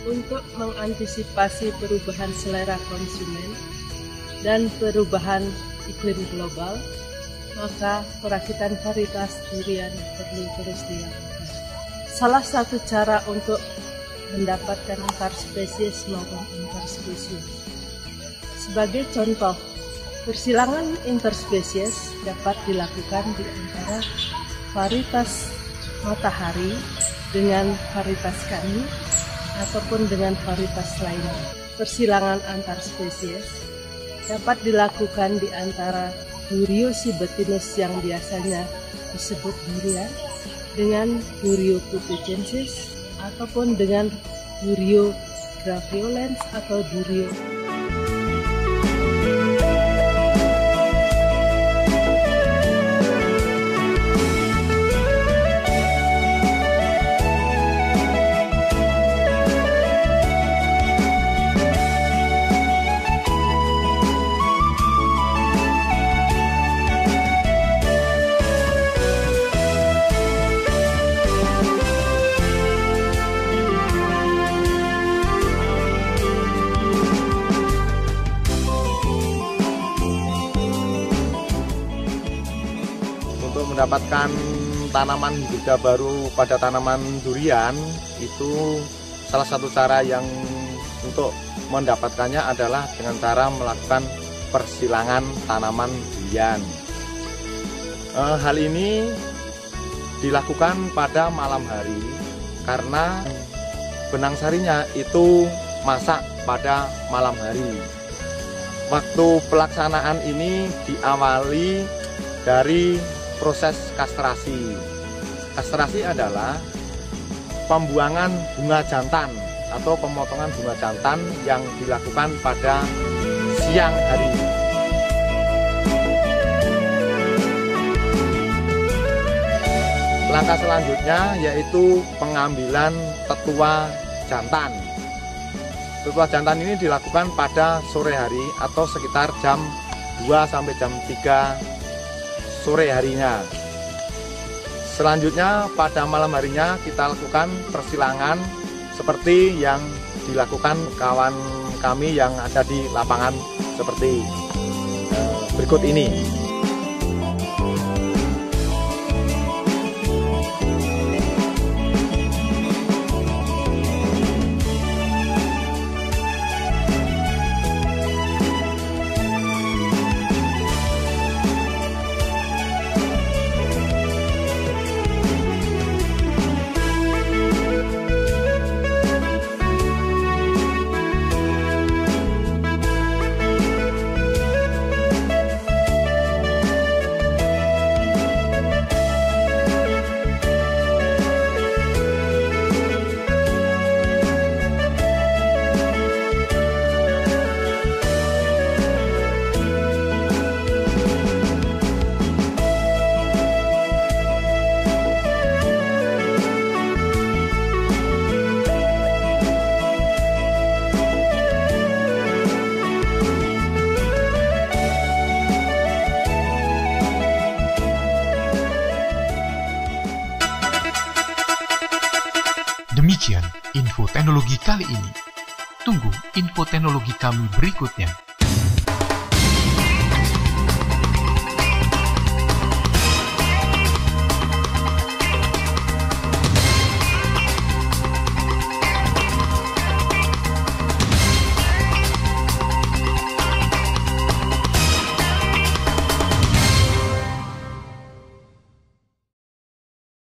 Untuk mengantisipasi perubahan selera konsumen dan perubahan iklim global, maka perakitan varietas durian perlu terus dilakukan. Salah satu cara untuk mendapatkan antar spesies maupun interspesies. Sebagai contoh, persilangan interspesies dapat dilakukan di antara varietas matahari dengan varietas kami ataupun dengan varietas lainnya. Persilangan antar spesies dapat dilakukan di antara Durio sibetinus yang biasanya disebut durian dengan Durio putucensis ataupun dengan Durio graveolens atau Durio. Mendapatkan tanaman hibrida baru pada tanaman durian itu salah satu cara yang untuk mendapatkannya adalah dengan cara melakukan persilangan tanaman durian. Hal ini dilakukan pada malam hari karena benang sarinya itu masak pada malam hari. Waktu pelaksanaan ini diawali dari proses kastrasi. Kastrasi adalah pembuangan bunga jantan atau pemotongan bunga jantan yang dilakukan pada siang hari. Langkah selanjutnya yaitu pengambilan tetua jantan. Tetua jantan ini dilakukan pada sore hari atau sekitar jam 2 sampai jam 3 sore harinya. Selanjutnya pada malam harinya kita lakukan persilangan seperti yang dilakukan kawan kami yang ada di lapangan seperti berikut ini. Demikian info teknologi kali ini. Tunggu info teknologi kami berikutnya.